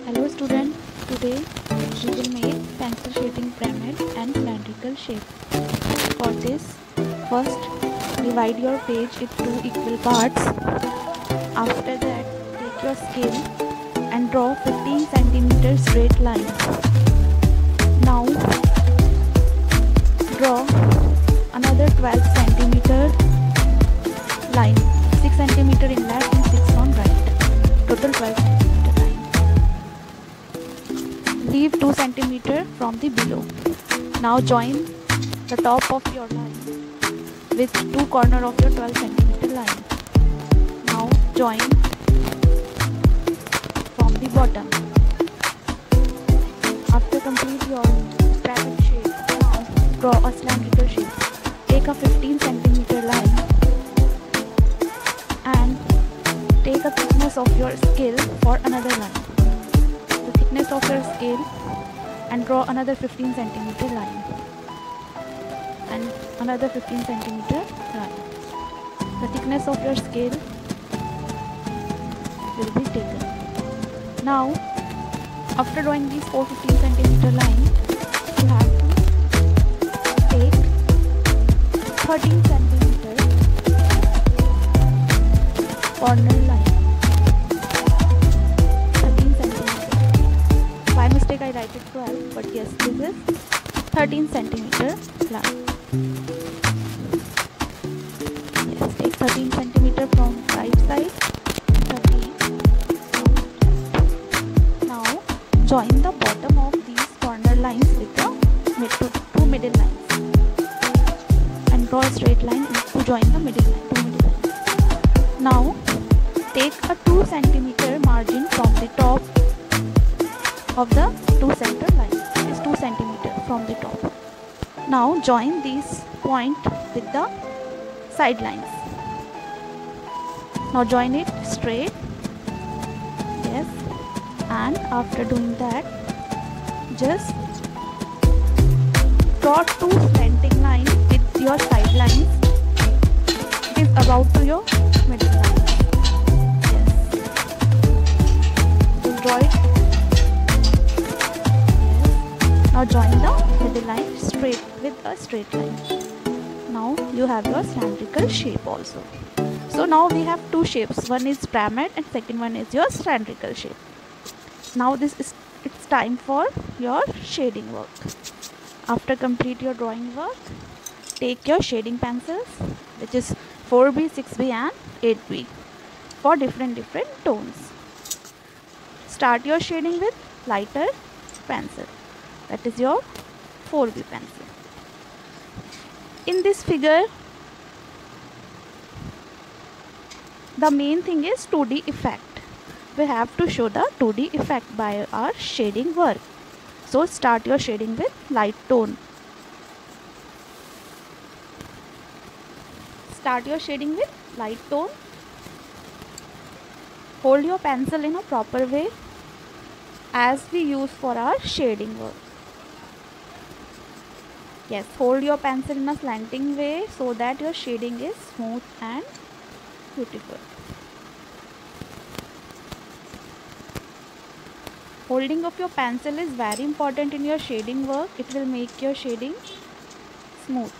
Hello student, today we will make pencil shading pyramid and cylindrical shape. For this, first divide your page into equal parts. After that, take your scale and draw 15 cm straight line. Now draw another 12 cm line, 6 cm in left and 6 on right, total 12 cm. Leave 2 cm from the below. Now join the top of your line with 2 corners of your 12 cm line. Now join from the bottom. After complete your pyramid shape, now draw a cylindrical shape. Take a 15 cm line and take a thickness of your scale for another line. Thickness of your scale and draw another 15 cm line and another 15 cm line. The thickness of your scale will be taken. Now after drawing these 15 cm line, you have to take 13 cm corner line. I write it 12, but yes, this is 13 cm line. Yes, take 13 cm from right side, 13. Now join the bottom of these corner lines with the two middle lines and draw a straight line to join the middle line, two middle lines. Now take a 2 cm margin from the top of the 2 center line. It is 2 cm from the top. Now join these point with the side lines. Now join it straight. Yes, and after doing that, just draw 2 slanting lines with your side lines. It is about to your middle line. Yes, just draw it. Now join the middle line straight with a straight line. Now you have your cylindrical shape also. So now we have two shapes. One is pyramid and second one is your cylindrical shape. Now it's time for your shading work. After complete your drawing work, take your shading pencils, which is 4B, 6B and 8B for different tones. Start your shading with lighter pencil. That is your 4B pencil. In this figure, the main thing is 2D effect. We have to show the 2D effect by our shading work. So start your shading with light tone. Start your shading with light tone. Hold your pencil in a proper way as we use for our shading work. Yes, hold your pencil in a slanting way so that your shading is smooth and beautiful. Holding of your pencil is very important in your shading work. It will make your shading smooth.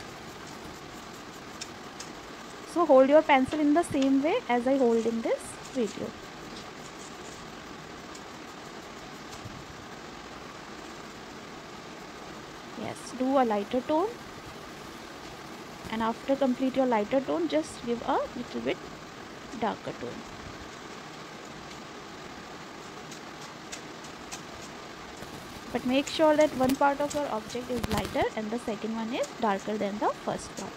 So hold your pencil in the same way as I hold in this video. Yes, do a lighter tone, and after complete your lighter tone, just give a little bit darker tone. But make sure that one part of your object is lighter and the second one is darker than the first part.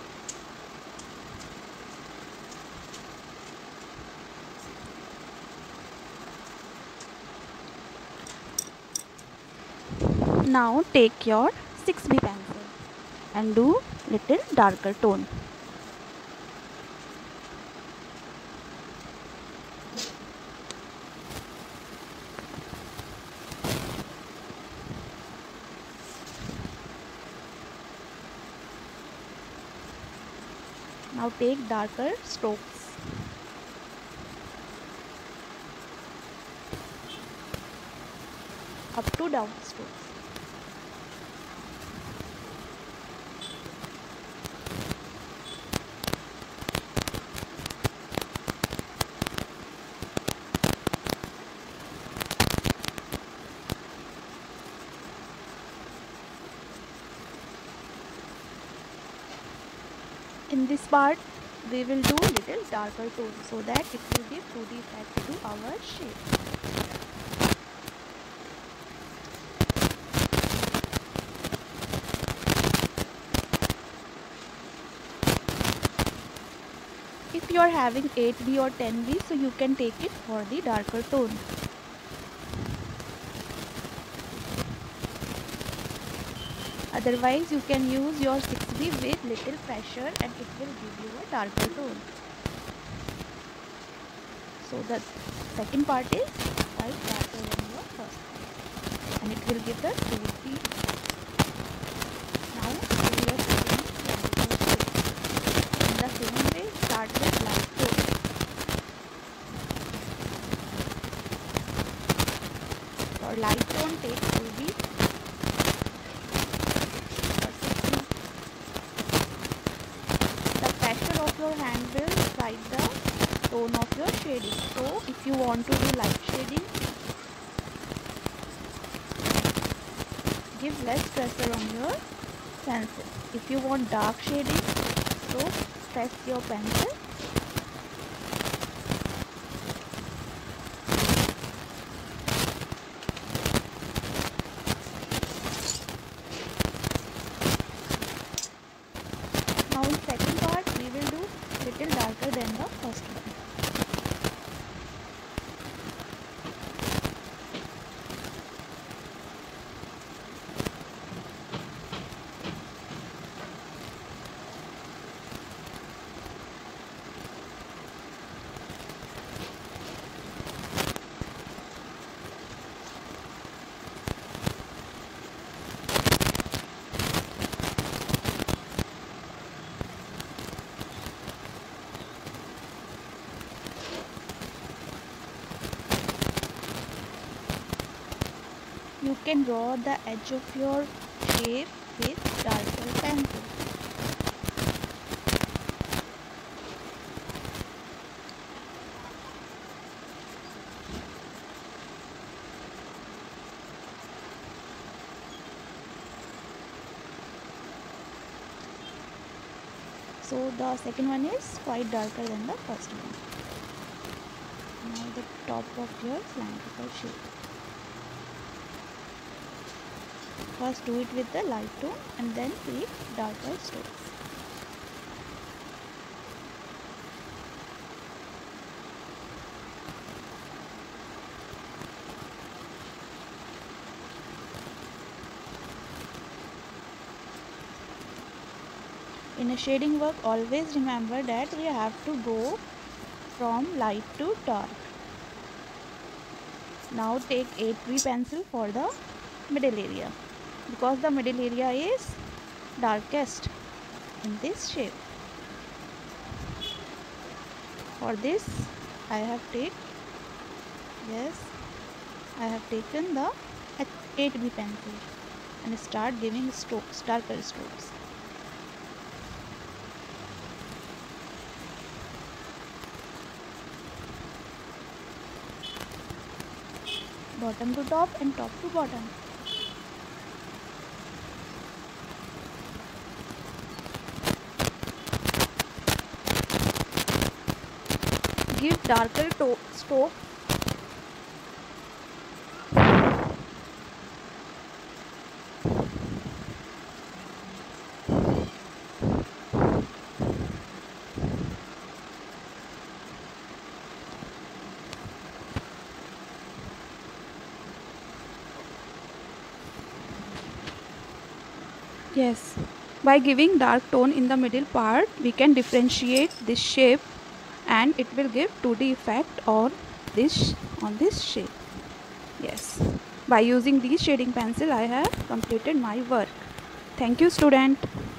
Now take your 6B pencil and do little darker tone. Now take darker strokes. up to down strokes. In this part we will do little darker tone so that it will give 2D effect to our shape. If you are having 8B or 10B, so you can take it for the darker tone. Otherwise you can use your 6B with little pressure and it will give you a darker tone. So the second part is quite darker than your first part and it will give the 2D. Now we are taking cylindrical shape. In the same way, start with light tone. For light tone take 2B. Your hand will guide the tone of your shading. So if you want to do light shading, give less pressure on your pencil. If you want dark shading, so press your pencil. Now in second part we will do little darker than the first one. You can draw the edge of your shape with darker pencil. So the second one is quite darker than the first one. Now the top of your cylindrical shape. First do it with the light tone and then take darker strokes. In a shading work, always remember that we have to go from light to dark. Now take 8B pencil for the middle area, because the middle area is darkest in this shape. For this I have taken the 8B pencil and start giving strokes, darker strokes. Bottom to top and top to bottom. Give darker stroke. Yes, by giving dark tone in the middle part, we can differentiate this shape and it will give 2D effect on this shape. Yes, by using these shading pencil I have completed my work. Thank you, student.